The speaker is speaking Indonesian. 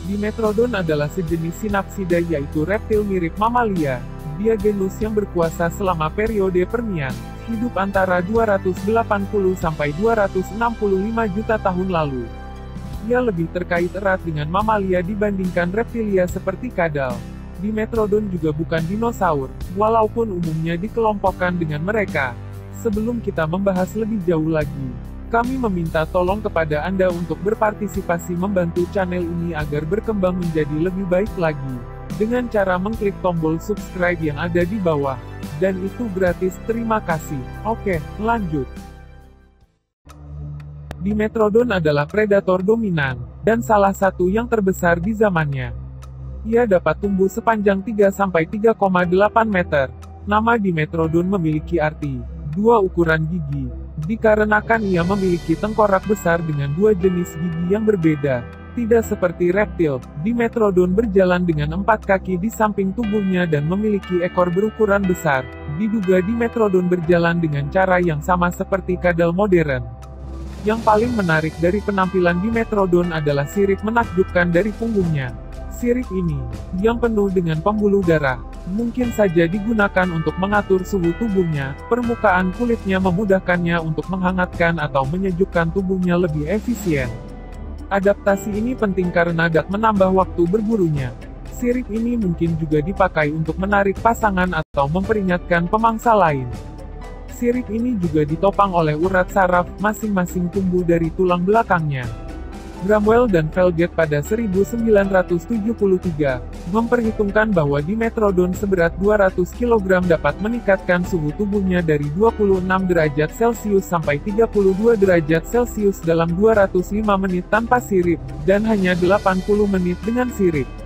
Dimetrodon adalah sejenis sinapsida yaitu reptil mirip mamalia. Dia genus yang berkuasa selama periode Permian, hidup antara 280 sampai 265 juta tahun lalu. Ia lebih terkait erat dengan mamalia dibandingkan reptilia seperti kadal. Dimetrodon juga bukan dinosaur, walaupun umumnya dikelompokkan dengan mereka. Sebelum kita membahas lebih jauh lagi, kami meminta tolong kepada Anda untuk berpartisipasi membantu channel ini agar berkembang menjadi lebih baik lagi, dengan cara mengklik tombol subscribe yang ada di bawah. Dan itu gratis, terima kasih. Oke, lanjut. Dimetrodon adalah predator dominan, dan salah satu yang terbesar di zamannya. Ia dapat tumbuh sepanjang 3-3,8 meter. Nama Dimetrodon memiliki arti dua ukuran gigi, dikarenakan ia memiliki tengkorak besar dengan dua jenis gigi yang berbeda. Tidak seperti reptil, Dimetrodon berjalan dengan 4 kaki di samping tubuhnya dan memiliki ekor berukuran besar. Diduga Dimetrodon berjalan dengan cara yang sama seperti kadal modern. Yang paling menarik dari penampilan Dimetrodon adalah sirip menakjubkan dari punggungnya. Sirip ini, yang penuh dengan pembuluh darah, mungkin saja digunakan untuk mengatur suhu tubuhnya. Permukaan kulitnya memudahkannya untuk menghangatkan atau menyejukkan tubuhnya lebih efisien. Adaptasi ini penting karena dapat menambah waktu berburunya. Sirip ini mungkin juga dipakai untuk menarik pasangan atau memperingatkan pemangsa lain. Sirip ini juga ditopang oleh urat saraf, masing-masing tumbuh dari tulang belakangnya. Bramwell dan Felget pada 1973, memperhitungkan bahwa Dimetrodon seberat 200 kg dapat meningkatkan suhu tubuhnya dari 26 derajat Celcius sampai 32 derajat Celcius dalam 205 menit tanpa sirip, dan hanya 80 menit dengan sirip.